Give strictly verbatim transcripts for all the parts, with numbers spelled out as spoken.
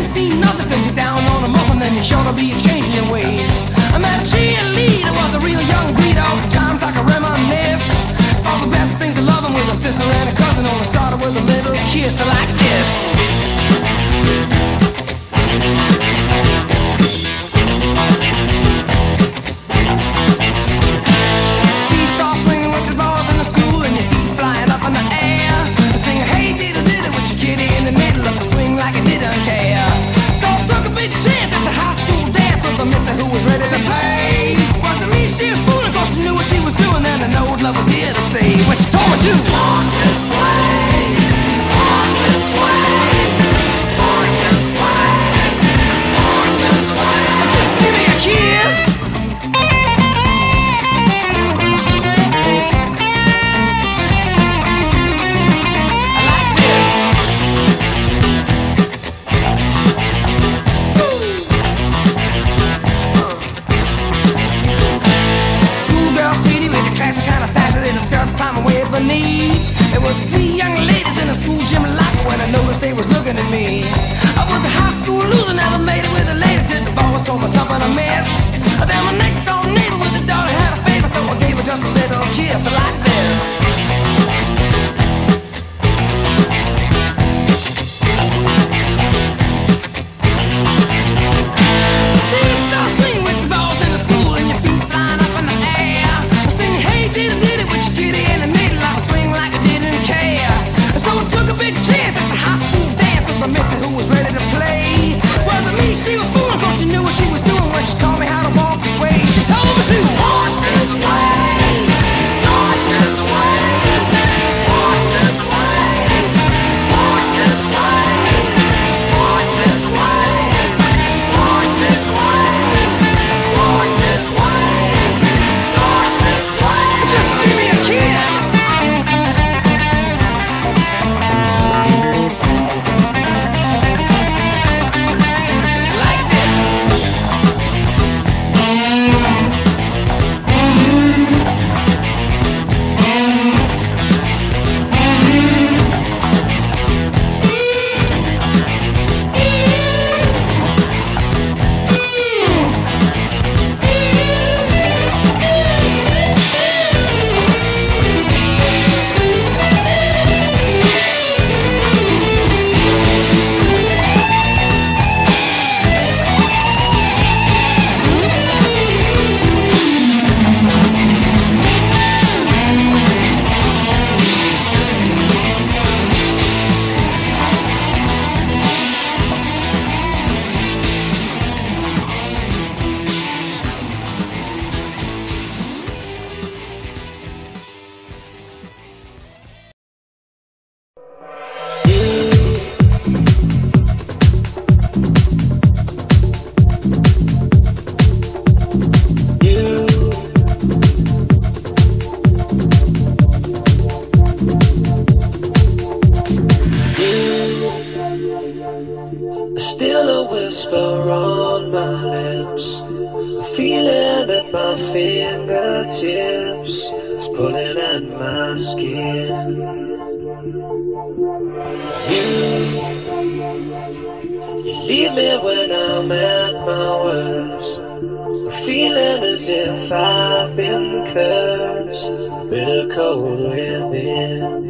ain't seen nothing till you're down on a muffin, then you're sure to be changing your ways. I met a cheerleader, was a real young breed, all times I can reminisce. All the best things of loving with a sister and a cousin, only started with a little kiss like this. Seesaw swinging with the balls in the school and your feet flying up in the air. Sing hey diddle diddle with your kitty in the middle of the swing like you didn't care. So I took a big chance at the high school dance with a mister who was ready to play. Wasn't me, she was fooling, cause she knew what she was doing, and I know love was here to stay. When she told me to walk this way, walk this way, walk this way, walk this way, and just give me a kiss. I like this. Schoolgirl sweetie with the classic kind of sassy little skirts climbing way up her knee. There was three young ladies in the school gym locker when I noticed they was looking at me. I was a high school loser, never made it with a lady till the boss told me something I missed. Then my next door neighbor with a daughter had a favor, so I gave her just a little kiss like this. See-saw swing with the balls in the school and your feet flying up in the air. Singing hey diddle diddle with your kitty in the middle of a swing like I didn't care. So I took a big chance at the high school dance with the mister who was ready to play. Wasn't me, she was fooling, cause she knew what she was doing when she taught me how to walk this way. She told me to walk this way, walk this way, walk this way, walk this way, walk this way, walk this way, walk this way, walk this way. Just give me a kiss. Like this. Still a whisper on my lips, a feeling at my fingertips, it's pulling at my skin. You, you leave me when I'm at my worst, a feeling as if I've been cursed, bitter cold within.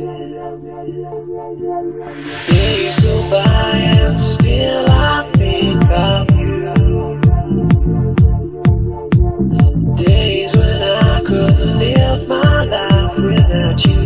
Days go by and still I think of you. Days when I couldn't live my life without you.